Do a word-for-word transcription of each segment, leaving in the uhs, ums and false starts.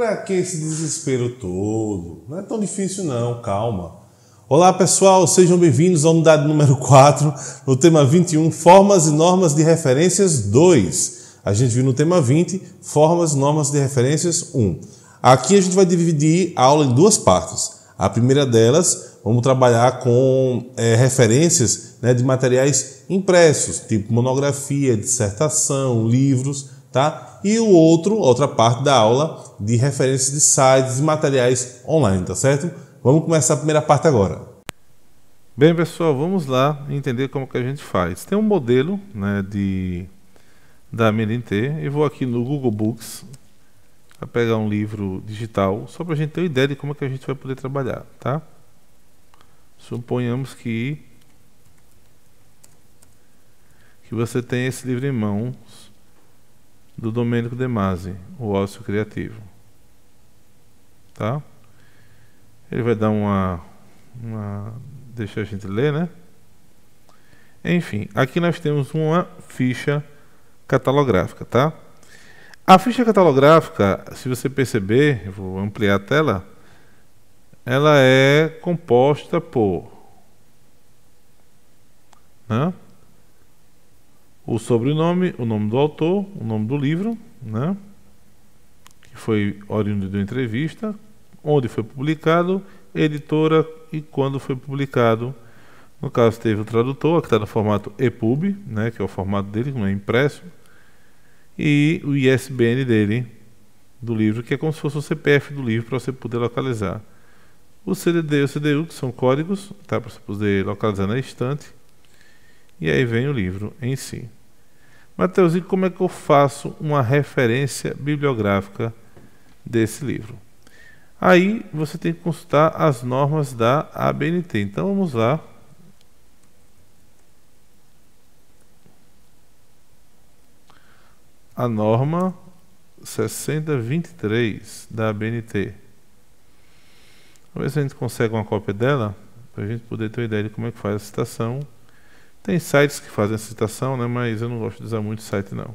Pra que esse desespero todo? Não é tão difícil não, calma. Olá pessoal, sejam bem-vindos à unidade número quatro, no tema vinte e um, Formas e Normas de Referências dois. A gente viu no tema vinte, Formas e Normas de Referências um. Aqui a gente vai dividir a aula em duas partes. A primeira delas, vamos trabalhar com é, referências, né, de materiais impressos, tipo monografia, dissertação, livros, tá? E o outro, outra parte da aula de referências de sites e materiais online, tá certo? Vamos começar a primeira parte agora. Bem, pessoal, vamos lá entender como que a gente faz. Tem um modelo, né, de, da M N T. Eu vou aqui no Google Books para pegar um livro digital, só para a gente ter uma ideia de como que a gente vai poder trabalhar, tá? Suponhamos que, que você tem esse livro em mãos do Domênico De Masi, O Ócio Criativo. Tá? Ele vai dar uma, uma... Deixa a gente ler, né? Enfim, aqui nós temos uma ficha catalográfica, tá? A ficha catalográfica, se você perceber, eu vou ampliar a tela, ela é composta por, né, o sobrenome, o nome do autor, o nome do livro, né, que foi oriundo de uma entrevista, onde foi publicado, editora e quando foi publicado. No caso teve o tradutor, que está no formato E P U B, né, que é o formato dele, que não é impresso, e o I S B N dele, do livro, que é como se fosse o C P F do livro para você poder localizar. O C D D e o C D U, que são códigos, tá, para você poder localizar na estante. E aí vem o livro em si. Matheus, e como é que eu faço uma referência bibliográfica desse livro? Aí você tem que consultar as normas da A B N T. Então vamos lá. A norma sessenta vinte e três da A B N T. Vamos ver se a gente consegue uma cópia dela, para a gente poder ter uma ideia de como é que faz a citação. Tem sites que fazem a citação, né, mas eu não gosto de usar muito site não.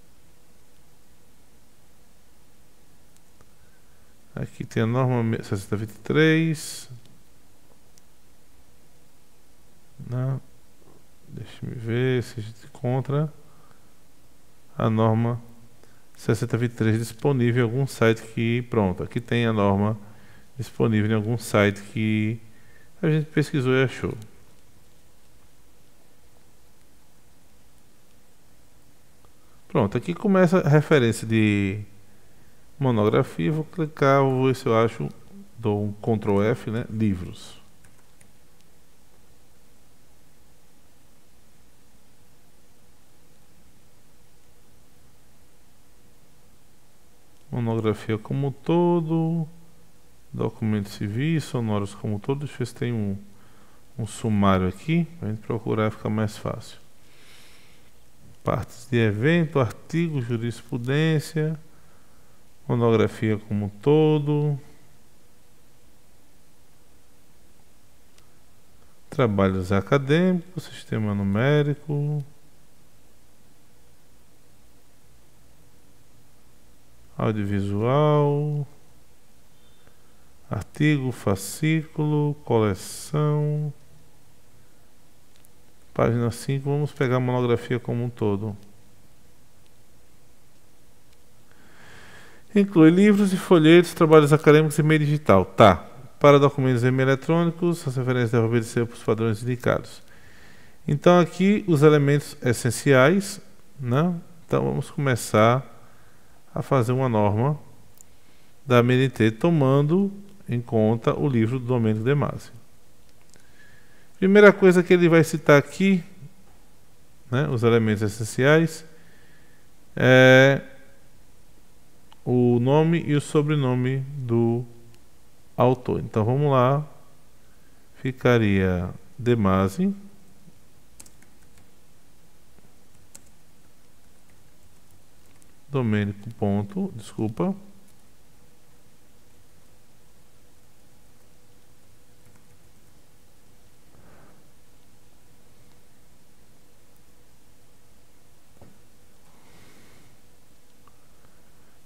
Aqui tem a norma sessenta vinte e três. Não. Deixa eu ver se a gente encontra a norma sessenta vinte e três disponível em algum site que... Pronto, aqui tem a norma disponível em algum site que a gente pesquisou e achou. Pronto, aqui começa a referência de monografia. Vou clicar, vou ver se eu acho, dou um control F, né? Livros. Monografia como um todo, documentos civis, sonoros como um todo. Deixa eu ver se tem um, um sumário aqui, para a gente procurar ficar mais fácil. Partes de evento, artigo, jurisprudência, monografia como um todo, trabalhos acadêmicos, sistema numérico, audiovisual, artigo, fascículo, coleção. Página cinco, vamos pegar a monografia como um todo. Inclui livros e folhetos, trabalhos acadêmicos e meio digital. Tá. Para documentos em meio eletrônicos, as referências devem obedecer para os padrões indicados. Então aqui os elementos essenciais, né? Então vamos começar a fazer uma norma da M N T tomando em conta o livro do Domênico De Masi. Primeira coisa que ele vai citar aqui, né, os elementos essenciais, é o nome e o sobrenome do autor. Então vamos lá, ficaria De Masi, Domênico ponto, desculpa,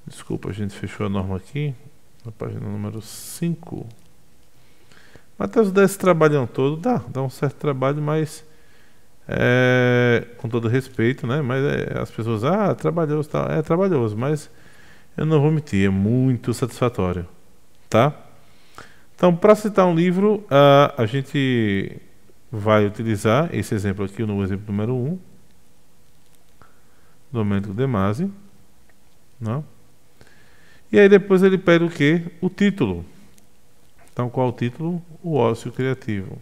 Desculpa, a gente fechou a norma aqui, na página número cinco. Mateus dá esse trabalhão todo, dá, dá um certo trabalho, mas é, com todo respeito, né? Mas é, as pessoas, ah, trabalhoso, tá, é trabalhoso, mas eu não vou mentir, é muito satisfatório, tá? Então, para citar um livro, a, a gente vai utilizar esse exemplo aqui, no exemplo número um, Domênico De Masi, né? E aí depois ele pede o quê? O título. Então, qual o título? O ócio criativo.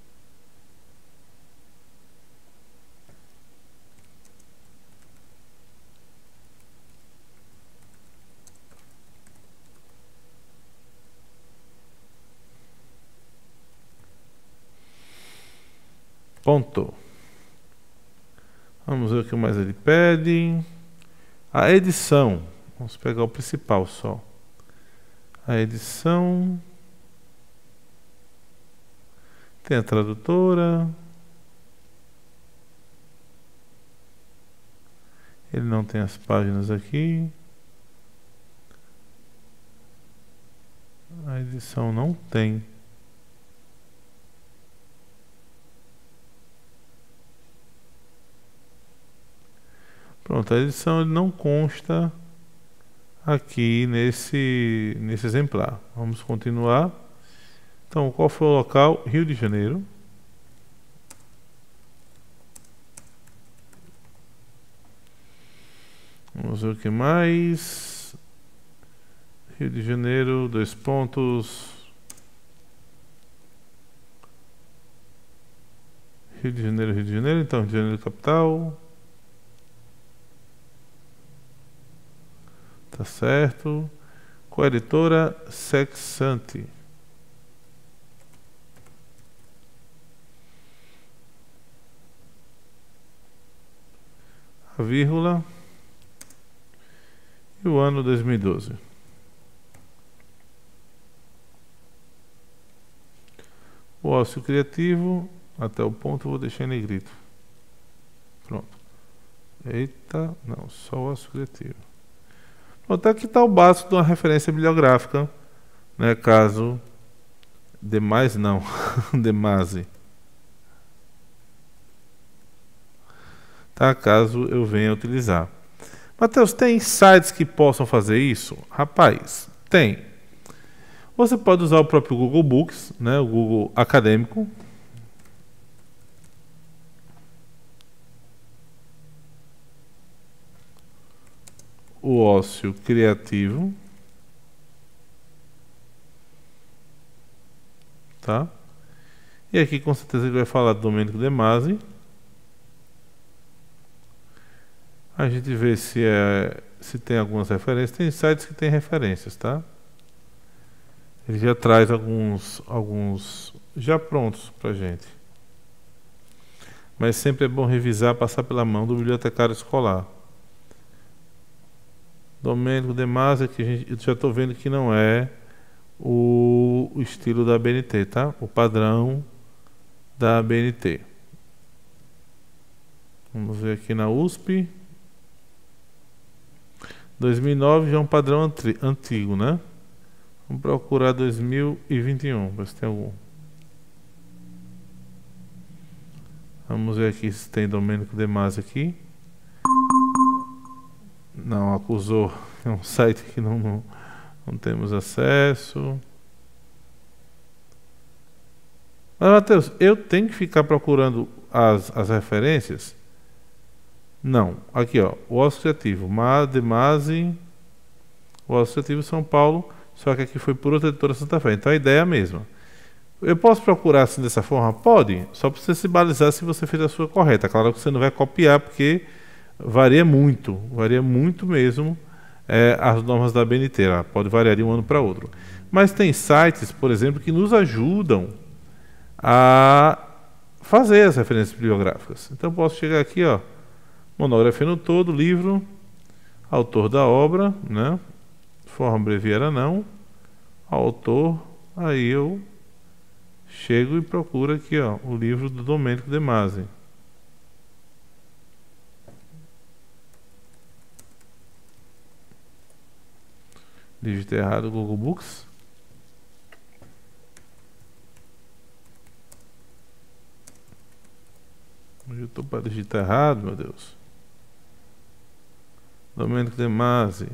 Ponto. Vamos ver o que mais ele pede. A edição. Vamos pegar o principal só. A edição. Tem a tradutora. Ele não tem as páginas aqui. A edição não tem. Pronto, a edição ele não consta aqui nesse, nesse exemplar. Vamos continuar. Então, qual foi o local? Rio de Janeiro. Vamos ver o que mais. Rio de Janeiro, dois pontos. Rio de Janeiro, Rio de Janeiro. Então, Rio de Janeiro, capital. Tá certo. Coeditora Sexante. A vírgula. E o ano dois mil e doze. O ócio criativo, até o ponto, vou deixar em negrito. Pronto. Eita, não, só o ócio criativo. Pronto, aqui está o básico de uma referência bibliográfica, né, caso demais não, De Masi. Tá, caso eu venha utilizar. Mateus, tem sites que possam fazer isso? Rapaz, tem. Você pode usar o próprio Google Books, né, o Google Acadêmico. O ócio criativo. Tá? E aqui com certeza ele vai falar do Domênico De Masi. A gente vê se, é, se tem algumas referências. Tem sites que tem referências, tá? Ele já traz alguns, alguns já prontos pra gente. Mas sempre é bom revisar, passar pela mão do bibliotecário escolar. Domênico De Masi, que a gente, eu já estou vendo que não é o, o estilo da A B N T, tá? O padrão da A B N T. Vamos ver aqui na U S P. dois mil e nove já é um padrão antigo, né? Vamos procurar dois mil e vinte e um, ver se tem algum. Vamos ver aqui se tem Domênico De Masi aqui. Não, acusou. É um site que não, não, não temos acesso. Mas, Mateus, eu tenho que ficar procurando as, as referências? Não. Aqui, ó. O ócio criativo. De Masi. O ócio criativo São Paulo. Só que aqui foi por outra editora Santa Fé. Então a ideia é a mesma. Eu posso procurar assim dessa forma? Pode. Só para você se balizar se você fez a sua correta. Claro que você não vai copiar, porque varia muito. Varia muito mesmo é, as normas da A B N T. Ela pode variar de um ano para outro. Mas tem sites, por exemplo, que nos ajudam a fazer as referências bibliográficas. Então eu posso chegar aqui, ó. Monografia no todo, livro, autor da obra, né? Forma abreviada não, autor, aí eu chego e procuro aqui, ó, o livro do Domênico De Masi. Digitei errado, Google Books. Eu estou para digitar errado, meu Deus. Domênico De Masi.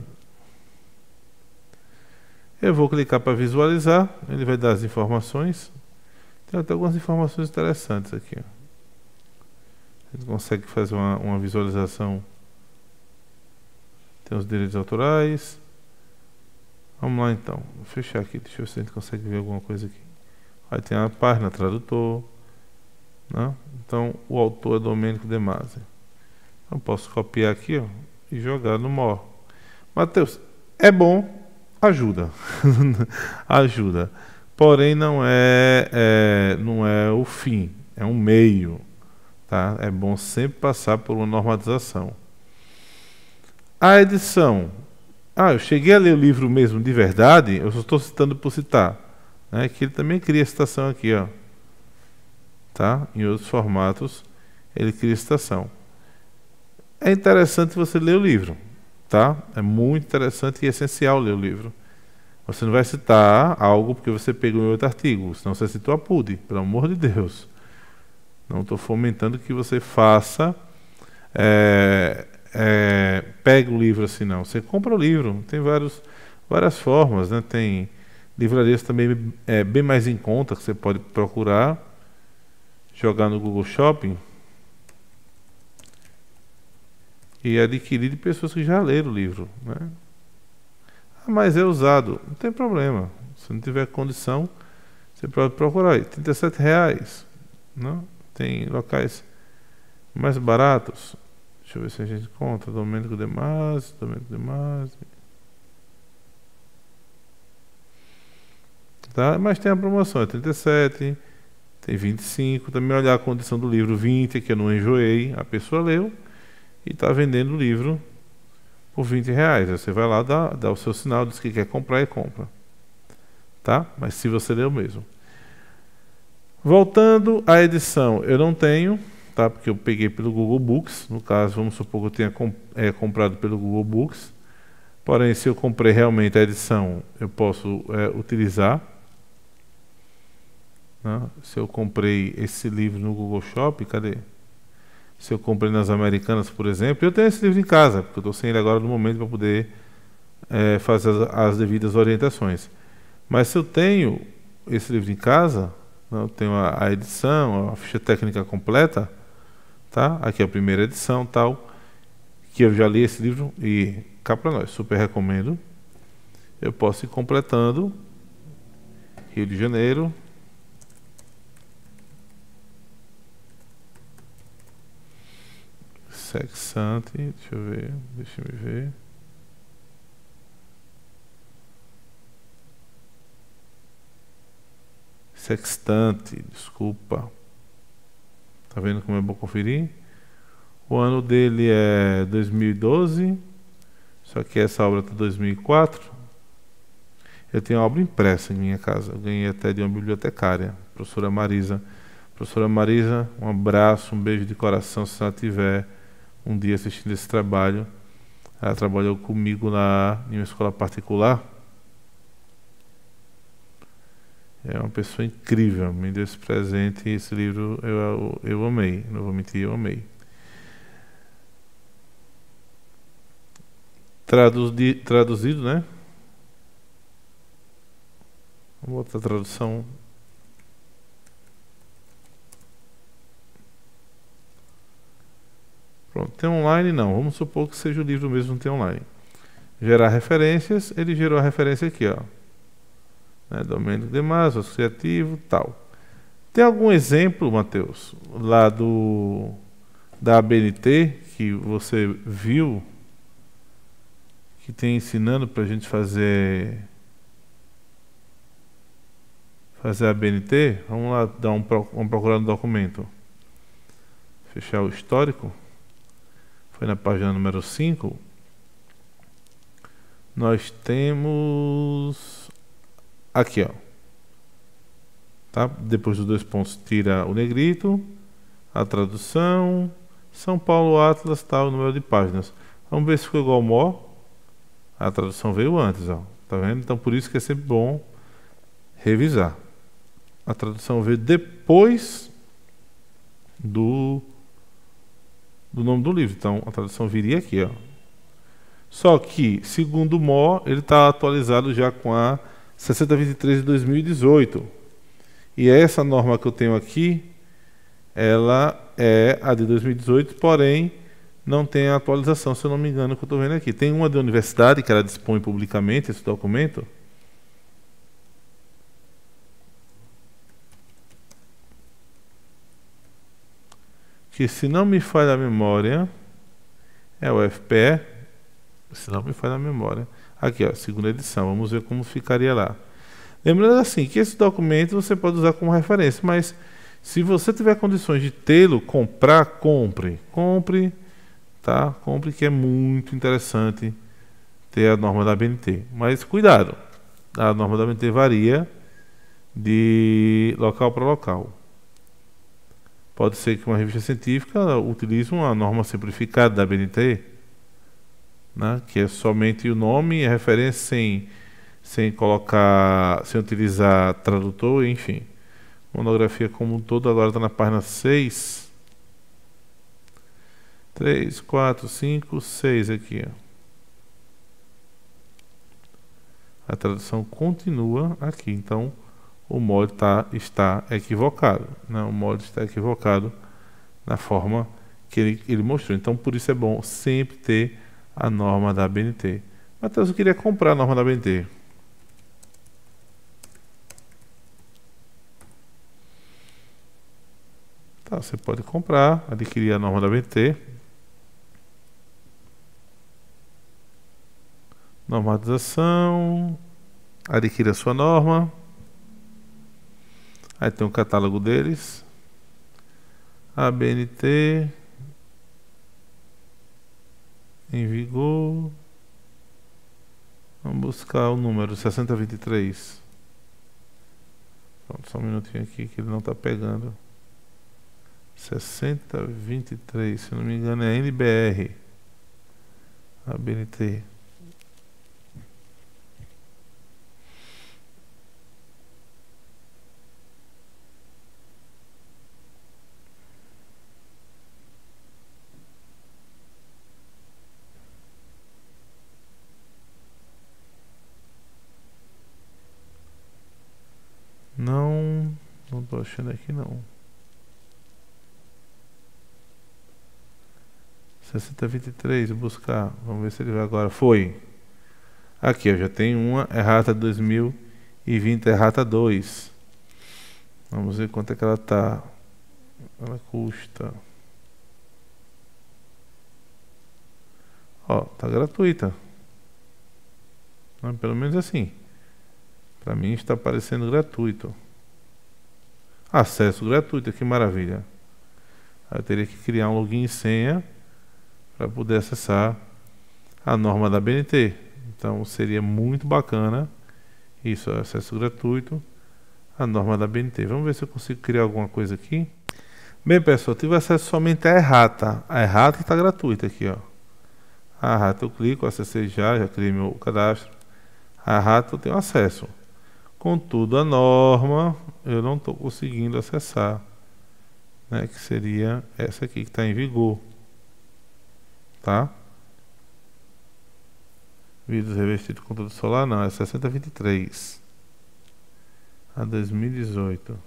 Eu vou clicar para visualizar. Ele vai dar as informações. Tem até algumas informações interessantes aqui. Ó. A gente consegue fazer uma, uma visualização. Tem os direitos autorais. Vamos lá então. Vou fechar aqui. Deixa eu ver se a gente consegue ver alguma coisa aqui. Aí tem a página, tradutor. Né? Então o autor é Domênico De Masi. Eu posso copiar aqui, ó, e jogar no More. Mateus, é bom, ajuda. Ajuda. Porém não é, é, não é o fim, é um meio. Tá? É bom sempre passar por uma normatização. A edição. Ah, eu cheguei a ler o livro mesmo de verdade, eu só estou citando por citar. Né? Que ele também cria citação aqui, ó. Tá? Em outros formatos, ele cria citação. É interessante você ler o livro. Tá? É muito interessante e essencial ler o livro. Você não vai citar algo porque você pegou em outro artigo, senão você citou a P U D, pelo amor de Deus. Não estou fomentando que você faça, é, é, pegue o livro assim, não. Você compra o livro, tem vários, várias formas, né? Tem livrarias também é, bem mais em conta, que você pode procurar, jogar no Google Shopping e adquirir de pessoas que já leram o livro, né? Ah, mas é usado, não tem problema. Se não tiver condição, você pode procurar aí, trinta e sete reais, não? Tem locais mais baratos. Deixa eu ver se a gente encontra. Domênico De Masi, Domênico De Masi. Tá? Mas tem a promoção, é trinta e sete, tem vinte e cinco. Também olhar a condição do livro vinte, que eu não enjoei. A pessoa leu e está vendendo o livro por vinte reais. Aí você vai lá, dá, dá o seu sinal, diz que quer comprar e compra. Tá? Mas se você leu mesmo. Voltando à edição, eu não tenho, tá? Porque eu peguei pelo Google Books. No caso, vamos supor que eu tenha comp é, comprado pelo Google Books. Porém, se eu comprei realmente a edição, eu posso é, utilizar. Né? Se eu comprei esse livro no Google Shop, cadê? Se eu comprei nas Americanas, por exemplo, eu tenho esse livro em casa, porque eu estou sem ele agora no momento para poder é, fazer as, as devidas orientações. Mas se eu tenho esse livro em casa, eu tenho a, a edição, a ficha técnica completa, tá? Aqui é a primeira edição, tal, que eu já li esse livro e cá para nós, super recomendo. Eu posso ir completando. Rio de Janeiro. Sexante, deixa eu ver, deixa eu ver. Sextante, desculpa. Tá vendo como é bom conferir? O ano dele é dois mil e doze, só que essa obra tá dois mil e quatro. Eu tenho a obra impressa em minha casa, eu ganhei até de uma bibliotecária, professora Marisa. Professora Marisa, um abraço, um beijo de coração se ela tiver um dia assistindo esse trabalho. Ela trabalhou comigo na, em uma escola particular. É uma pessoa incrível, me deu esse presente e esse livro eu, eu amei, não vou mentir, eu amei. Traduzi, traduzido, né? Vamos botar a tradução. Pronto, tem online não, vamos supor que seja o livro mesmo, não tem online. Gerar referências, ele gerou a referência aqui, ó. Né, Domênico De Masi, criativo, tal. Tem algum exemplo, Mateus, lá do da A B N T que você viu que tem ensinando para a gente fazer fazer a A B N T? Vamos lá dar um vamos procurar no documento. Fechar o histórico. Foi na página número cinco. Nós temos aqui, ó. Tá? Depois dos dois pontos, tira o negrito, a tradução, São Paulo Atlas, tal, o número de páginas. Vamos ver se ficou igual ao M O. A tradução veio antes, ó. Tá vendo? Então, por isso que é sempre bom revisar. A tradução veio depois do, do nome do livro. Então, a tradução viria aqui, ó. Só que, segundo o M O, ele está atualizado já com a sessenta vinte e três de dois mil e dezoito. E essa norma que eu tenho aqui, ela é a de dois mil e dezoito, porém não tem a atualização, se eu não me engano, que eu estou vendo aqui. Tem uma da universidade que ela dispõe publicamente esse documento. Que, se não me falha a memória, é o F P E, se não me falha a memória. Aqui, ó, segunda edição, vamos ver como ficaria lá. Lembrando assim, que esse documento você pode usar como referência, mas se você tiver condições de tê-lo, comprar, compre. Compre, tá? Compre, que é muito interessante ter a norma da A B N T. Mas cuidado, a norma da A B N T varia de local para local. Pode ser que uma revista científica utilize uma norma simplificada da A B N T, né, que é somente o nome e a referência sem, sem colocar, sem utilizar tradutor, enfim. Monografia como um todo agora está na página seis. três, quatro, cinco, seis aqui. Ó. A tradução continua aqui, então o molde tá, está equivocado. Né? O molde está equivocado na forma que ele, ele mostrou. Então, por isso é bom sempre ter a norma da A B N T. Matheus, eu queria comprar a norma da A B N T. Tá, você pode comprar, adquirir a norma da A B N T. Normatização. Adquira a sua norma. Aí tem um catálogo deles. A B N T. Em vigor. Vamos buscar o número sessenta vinte e três. Pronto, só um minutinho aqui que ele não está pegando. sessenta vinte e três, se não me engano é N B R. A B N T. Não, não estou achando aqui não. sessenta vinte e três, buscar. Vamos ver se ele vai agora. Foi. Aqui, eu já tenho uma errata dois mil e vinte, errata dois. Vamos ver quanto é que ela tá. Ela custa. Ó, tá gratuita. Não, pelo menos assim. Para mim está aparecendo gratuito. Acesso gratuito, que maravilha. Aí eu teria que criar um login e senha para poder acessar a norma da B N T. Então seria muito bacana isso, acesso gratuito à norma da B N T. Vamos ver se eu consigo criar alguma coisa aqui. Bem, pessoal, eu tive acesso somente à errata. A errata está gratuita aqui, ó. A errata eu clico, acessei já, já criei meu cadastro. A errata eu tenho acesso. Contudo, a norma eu não estou conseguindo acessar, né, que seria essa aqui que está em vigor. Tá? Vidros revestidos com conteúdo solar, não, é sessenta vinte e três. A dois mil e dezoito.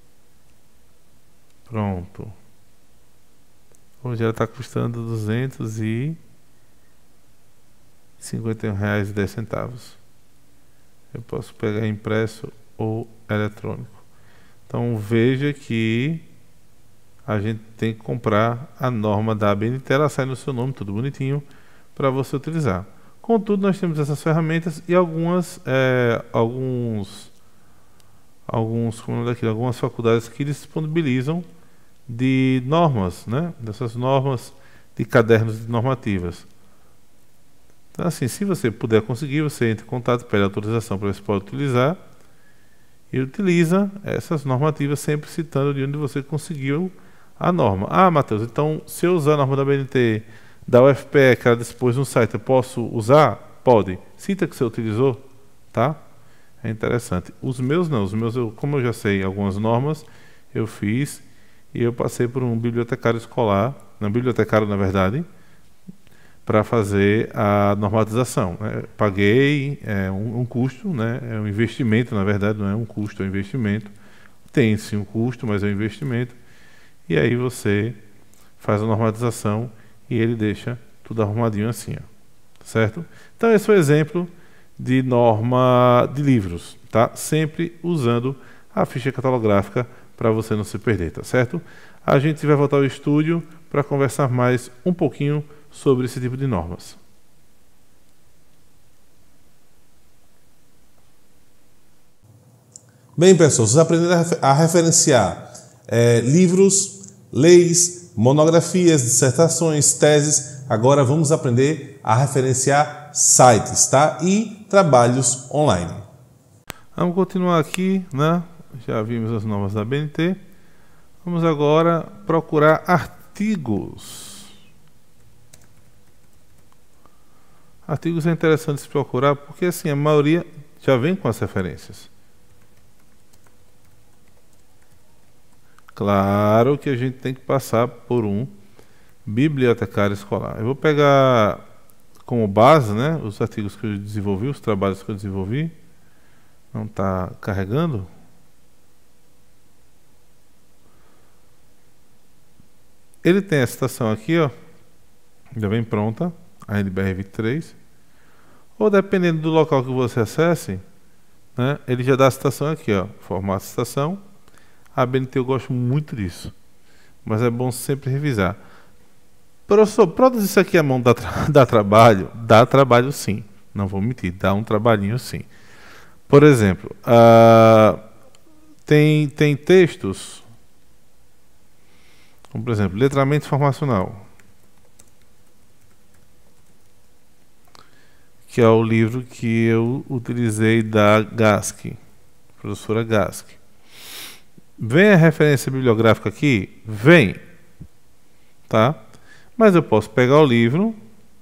Pronto. Hoje ela está custando duzentos e cinquenta e um reais e dez centavos. Eu posso pegar impresso ou eletrônico. Então veja que a gente tem que comprar a norma da A B N T, ela sai no seu nome, tudo bonitinho, para você utilizar. Contudo, nós temos essas ferramentas e algumas, é, alguns, alguns, como é daqui, algumas faculdades que disponibilizam de normas, né? Dessas normas de cadernos de normativas. Então, assim, se você puder conseguir, você entra em contato, pede autorização para você pode utilizar e utiliza essas normativas sempre citando de onde você conseguiu a norma. Ah, Matheus, então se eu usar a norma da B N T da U F P E que ela dispôs no site, eu posso usar? Pode. Cita que você utilizou tá? É interessante. Os meus não, os meus, eu, como eu já sei algumas normas, eu fiz e eu passei por um bibliotecário escolar, não bibliotecário na verdade, para fazer a normatização, né? Paguei é, um, um custo, né? É um investimento, na verdade, não é um custo, é um investimento. Tem sim um custo, mas é um investimento. E aí você faz a normatização e ele deixa tudo arrumadinho assim, ó, certo? Então esse foi o exemplo de norma de livros, tá? Sempre usando a ficha catalográfica para você não se perder, tá certo? A gente vai voltar ao estúdio para conversar mais um pouquinho sobre esse tipo de normas. Bem, pessoal, vocês aprenderam a, refer a referenciar é, livros, leis, monografias, dissertações, teses. Agora vamos aprender a referenciar sites, tá? E trabalhos online. Vamos continuar aqui, né? Já vimos as normas da B N T. Vamos agora procurar artigos. Artigos é interessante se procurar porque assim a maioria já vem com as referências. Claro que a gente tem que passar por um bibliotecário escolar. Eu vou pegar como base, né, os artigos que eu desenvolvi, os trabalhos que eu desenvolvi. Não está carregando? Ele tem a citação aqui, ó, já vem pronta, a N B R vinte e três. Ou dependendo do local que você acesse, né, ele já dá a citação aqui, ó, formato de citação. A B N T eu gosto muito disso, mas é bom sempre revisar. Professor, produzir isso aqui à mão dá, tra dá trabalho? Dá trabalho sim, não vou mentir, dá um trabalhinho sim. Por exemplo, uh, tem, tem textos, como por exemplo, letramento informacional, que é o livro que eu utilizei da Gask, professora Gask. Vem a referência bibliográfica aqui? Vem. Tá? Mas eu posso pegar o livro,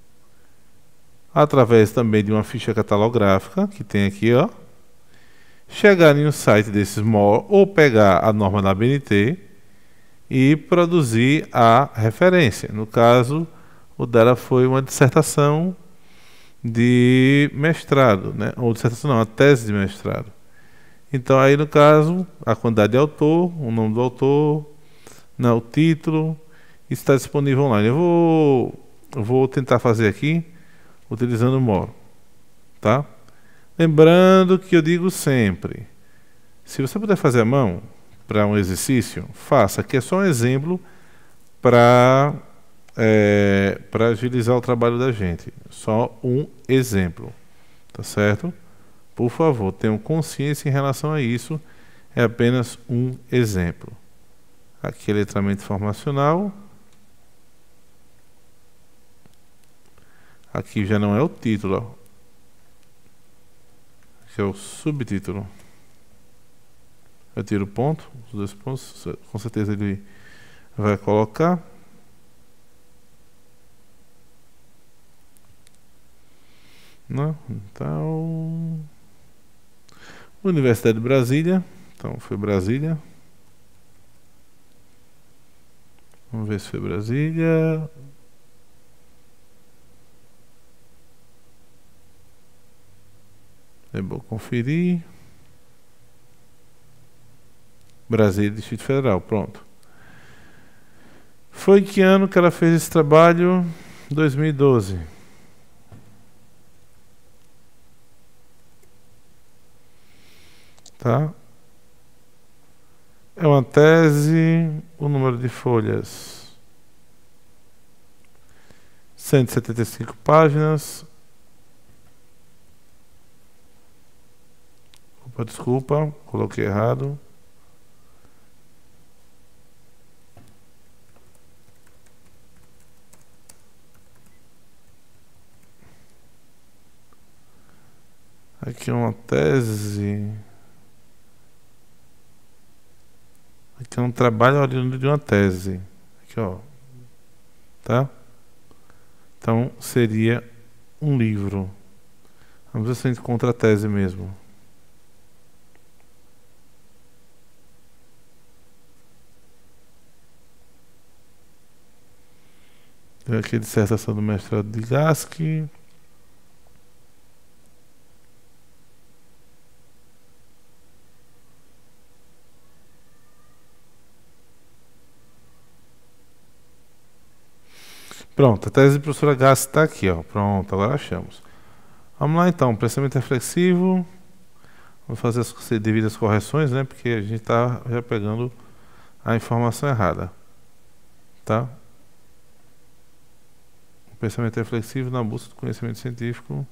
através também de uma ficha catalográfica, que tem aqui, ó, chegar em um site desses M O R, ou pegar a norma da B N T e produzir a referência. No caso, o dela foi uma dissertação de mestrado, né? Ou dissertação não, uma tese de mestrado. Então aí no caso, a quantidade de autor, o nome do autor, não, o título, isso está disponível online. Eu vou, eu vou tentar fazer aqui, utilizando o M O R, tá? Lembrando que eu digo sempre, se você puder fazer à mão, para um exercício, faça, que é só um exemplo para é, para agilizar o trabalho da gente. Só um exemplo, tá certo? Por favor, tenham consciência em relação a isso. É apenas um exemplo. Aqui é letramento informacional. Aqui já não é o título, ó. Aqui é o subtítulo. Eu tiro o ponto, os dois pontos, com certeza ele vai colocar. Não, então... Universidade de Brasília. Então foi Brasília. Vamos ver se foi Brasília. É bom conferir. Brasília, Distrito Federal, pronto. Foi que ano que ela fez esse trabalho? dois mil e doze. Tá? É uma tese, o número de folhas cento e setenta e cinco páginas. Opa, desculpa, coloquei errado. Aqui é uma tese. Aqui é um trabalho oriundo de uma tese. Aqui, ó. Tá? Então, seria um livro. Vamos ver se a gente encontra a tese mesmo. Tem aqui a dissertação do mestrado de Gask. Pronto, a tese da professora Gask está aqui, ó. Pronto, agora achamos. Vamos lá então, pensamento reflexivo. Vamos fazer as devidas correções, né? Porque a gente está já pegando a informação errada. Tá? O pensamento reflexivo na busca do conhecimento científico.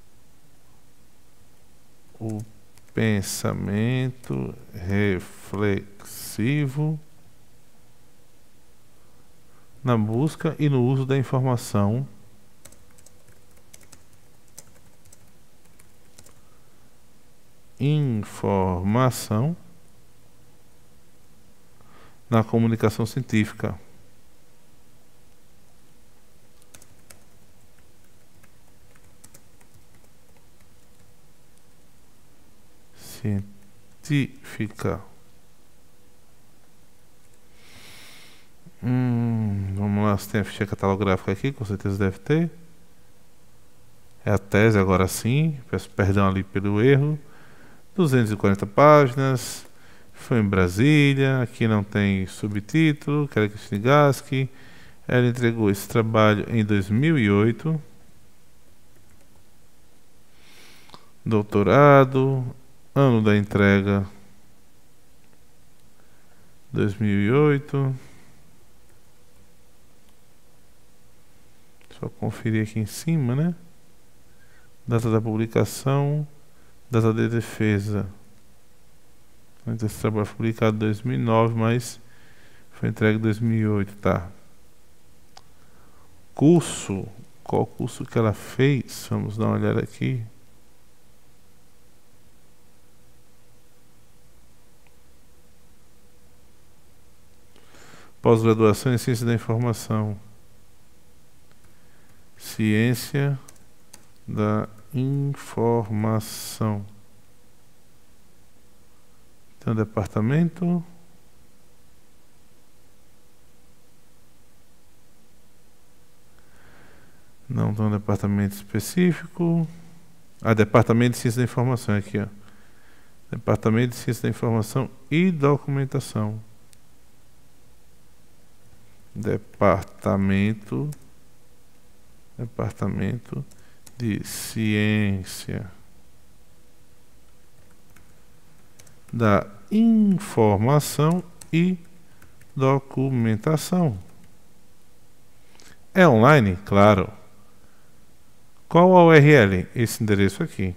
O pensamento reflexivo na busca e no uso da informação informação na comunicação científica. Científica. Hum, vamos lá, se tem a ficha catalográfica aqui, com certeza deve ter. É a tese, agora sim. Peço perdão ali pelo erro. duzentas e quarenta páginas. Foi em Brasília. Aqui não tem subtítulo. Kelly Cristina Gask. Ela entregou esse trabalho em dois mil e oito. Doutorado. Ano da entrega: dois mil e oito. Só conferir aqui em cima, né? Data da publicação, data de defesa. Esse trabalho foi publicado em dois mil e nove, mas foi entregue em dois mil e oito, tá? Curso, qual curso que ela fez? Vamos dar uma olhada aqui. Pós-graduação em Ciência da Informação. Ciência da Informação. Tem um departamento. Não tem um departamento específico. Ah, Departamento de Ciência da Informação aqui, ó. Departamento de Ciência da Informação e Documentação. Departamento Departamento de Ciência da Informação e Documentação. É online? Claro. Qual a U R L? Esse endereço aqui.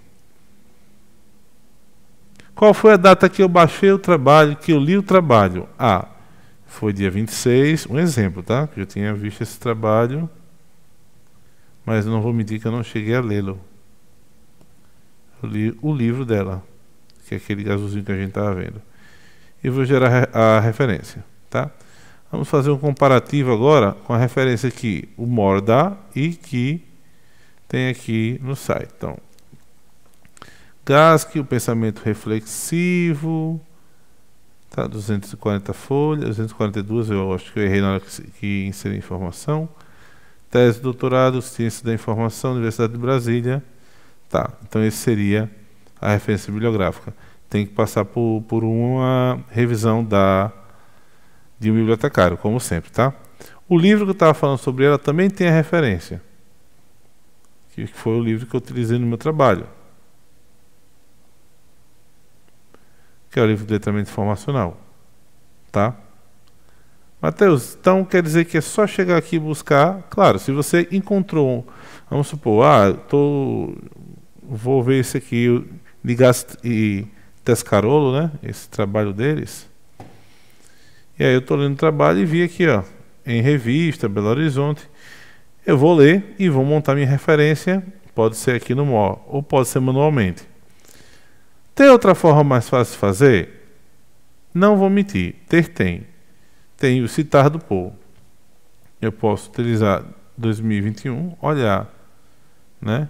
Qual foi a data que eu baixei o trabalho, que eu li o trabalho? Ah, foi dia vinte e seis, um exemplo, tá? Eu tinha visto esse trabalho, mas não vou mentir que eu não cheguei a lê-lo. Eu li o livro dela, que é aquele azulzinho que a gente estava vendo. E vou gerar a referência, tá? Vamos fazer um comparativo agora com a referência que o M O R dá e que tem aqui no site. Então, Gask, o pensamento reflexivo. Tá, duzentas e quarenta folhas, duzentas e quarenta e duas, eu acho que eu errei na hora que, que inseri informação. Tese de doutorado, Ciência da Informação, Universidade de Brasília. Tá, então esse seria a referência bibliográfica. Tem que passar por, por uma revisão da, de um bibliotecário, como sempre, tá? O livro que eu estava falando sobre ela também tem a referência, que foi o livro que eu utilizei no meu trabalho, que é o livro de letramento informacional, tá? Mateus, então quer dizer que é só chegar aqui e buscar? Claro, se você encontrou, vamos supor, ah, tô, vou ver esse aqui, Ligast e Tescarolo, né? Esse trabalho deles. E aí eu tô lendo o trabalho e vi aqui, ó, em revista, Belo Horizonte. Eu vou ler e vou montar minha referência, pode ser aqui no M O R, ou pode ser manualmente. Tem outra forma mais fácil de fazer? Não vou mentir, ter tem. Tem o citar do Paul. Eu posso utilizar dois mil e vinte e um, olhar, né,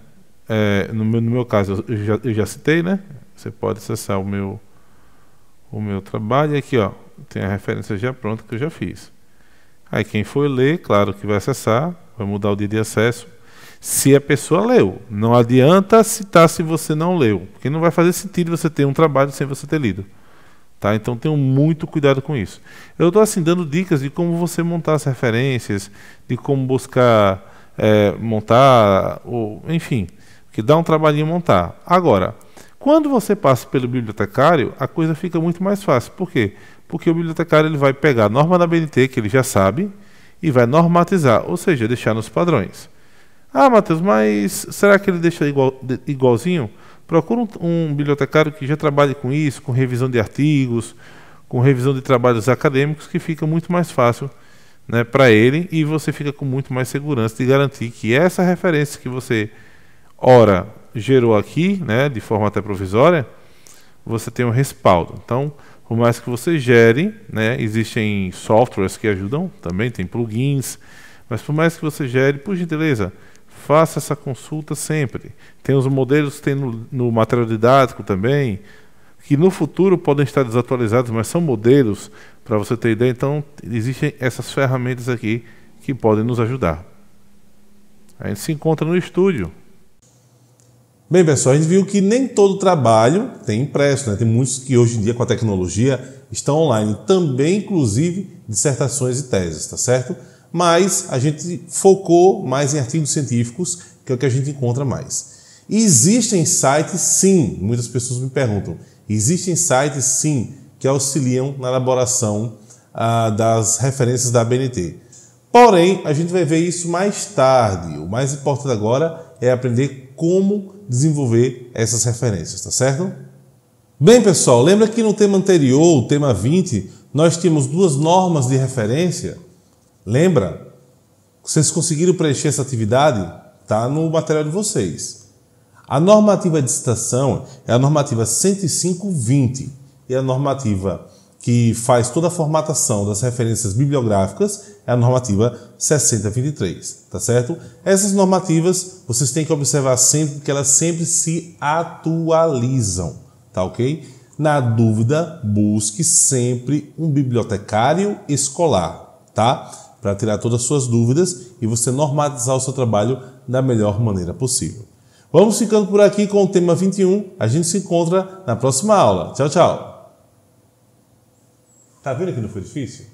é, no, meu, no meu caso, eu já, eu já citei, né? Você pode acessar o meu, o meu trabalho. E aqui, ó, tem a referência já pronta que eu já fiz. Aí quem for ler, claro que vai acessar, vai mudar o dia de acesso. Se a pessoa leu, não adianta citar se você não leu, porque não vai fazer sentido você ter um trabalho sem você ter lido. Tá? Então tenham muito cuidado com isso. Eu estou assim dando dicas de como você montar as referências, de como buscar é, montar, ou, enfim, que dá um trabalhinho montar. Agora, quando você passa pelo bibliotecário, a coisa fica muito mais fácil. Por quê? Porque o bibliotecário ele vai pegar a norma da B N T, que ele já sabe, e vai normatizar, ou seja, deixar nos padrões. Ah, Matheus, mas será que ele deixa igual, igualzinho? Procura um, um bibliotecário que já trabalhe com isso, com revisão de artigos, com revisão de trabalhos acadêmicos, que fica muito mais fácil, né, para ele, e você fica com muito mais segurança de garantir que essa referência que você, ora, gerou aqui, né, de forma até provisória, você tem um respaldo. Então, por mais que você gere, né, existem softwares que ajudam, também tem plugins, mas por mais que você gere, por gentileza, faça essa consulta sempre. Tem os modelos, tem no, no material didático também, que no futuro podem estar desatualizados, mas são modelos, para você ter ideia. Então, existem essas ferramentas aqui que podem nos ajudar. A gente se encontra no estúdio. Bem, pessoal, a gente viu que nem todo trabalho tem impresso, né? Tem muitos que hoje em dia, com a tecnologia, estão online, também, inclusive, dissertações e teses, tá certo? Mas a gente focou mais em artigos científicos, que é o que a gente encontra mais. E existem sites, sim, muitas pessoas me perguntam, existem sites, sim, que auxiliam na elaboração ah, das referências da A B N T. Porém, a gente vai ver isso mais tarde. O mais importante agora é aprender como desenvolver essas referências, tá certo? Bem, pessoal, lembra que no tema anterior, o tema vinte, nós tínhamos duas normas de referência? Lembra? Vocês conseguiram preencher essa atividade? Está no material de vocês. A normativa de citação é a normativa cento e cinco ponto vinte e a normativa que faz toda a formatação das referências bibliográficas é a normativa sessenta ponto vinte e três, tá certo? Essas normativas vocês têm que observar sempre, porque elas sempre se atualizam, tá ok? Na dúvida, busque sempre um bibliotecário escolar, tá? Para tirar todas as suas dúvidas e você normatizar o seu trabalho da melhor maneira possível. Vamos ficando por aqui com o tema vinte e um. A gente se encontra na próxima aula. Tchau, tchau. Tá vendo que não foi difícil?